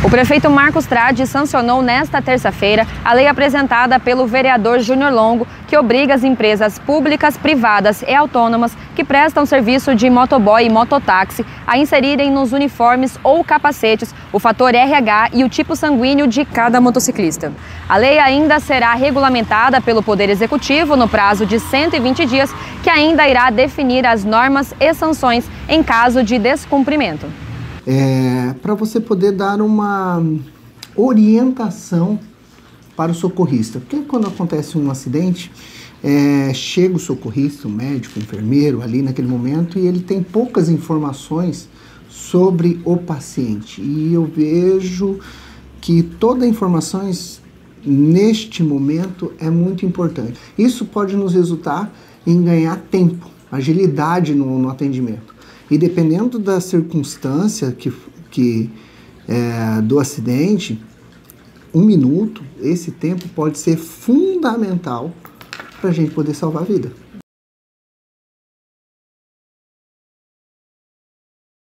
O prefeito Marcos Tradi sancionou nesta terça-feira a lei apresentada pelo vereador Júnior Longo, que obriga as empresas públicas, privadas e autônomas que prestam serviço de motoboy e mototáxi a inserirem nos uniformes ou capacetes o fator RH e o tipo sanguíneo de cada motociclista. A lei ainda será regulamentada pelo Poder Executivo no prazo de 120 dias, que ainda irá definir as normas e sanções em caso de descumprimento. Para você poder dar uma orientação para o socorrista. Porque quando acontece um acidente, chega o socorrista, o médico, o enfermeiro ali naquele momento e ele tem poucas informações sobre o paciente. E eu vejo que toda a informações neste momento é muito importante. Isso pode nos resultar em ganhar tempo, agilidade no atendimento. E dependendo da circunstância do acidente, 1 minuto, esse tempo pode ser fundamental para a gente poder salvar a vida.